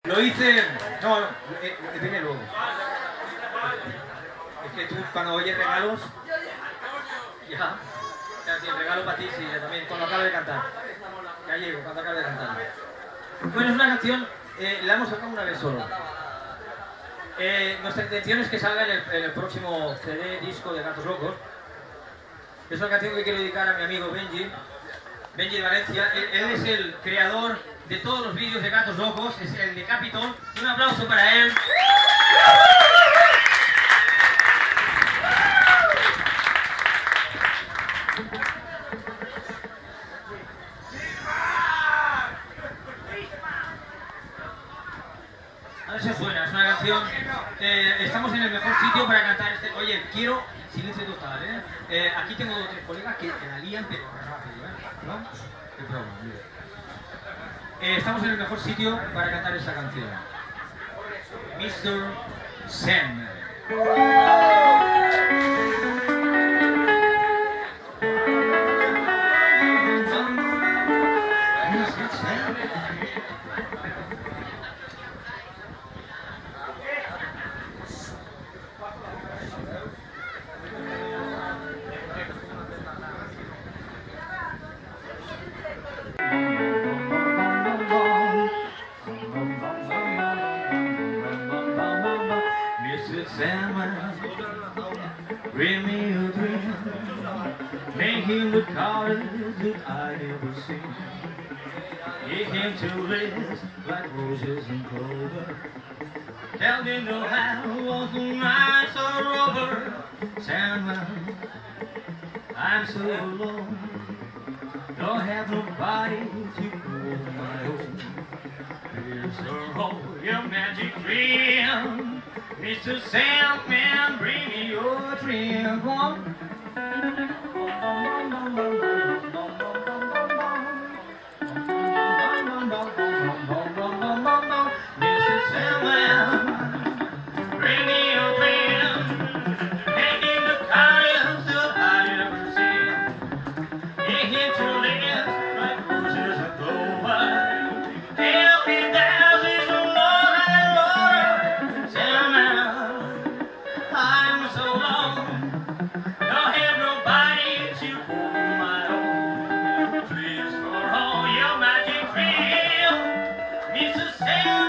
Lo hice... No, viene luego. Es que tú cuando oyes regalos... Ya. O sea, si el regalo para ti, sí, yo también, cuando acabe de cantar. Ya llego, cuando acabe de cantar. Bueno, es una canción, la hemos sacado una vez solo. Nuestra intención es que salga en el próximo CD, disco de Gatos Locos. Es una canción que quiero dedicar a mi amigo Benji de Valencia. Él es el creador de todos los vídeos de Gatos Locos, es el de Capitol. Un aplauso para él. A ver si suena, es una canción. Estamos en el mejor sitio para cantar este. Oye, quiero silencio total, aquí tengo 2 o 3 colegas que la lían, pero rápido, ¿no? Qué broma, estamos en el mejor sitio para cantar esta canción. Mr. Sam. Sandman, bring me a dream, make him the colors that I never seen, get him to live like roses and clover, tell me no how of the nights are over. Sandman, I'm so alone, don't have nobody to call my own. Here's the whole your magic dream. Mr. Sandman, bring me your dream. Go on. Mr. Sandman, bring me your dream. Making the colors that I never seen. Get him to live like roses and clover. Tell me there's is no more than water. Sandman, I'm so alone. Don't have nobody to hold my own. Please for all your magic dream, Mr. Sandman.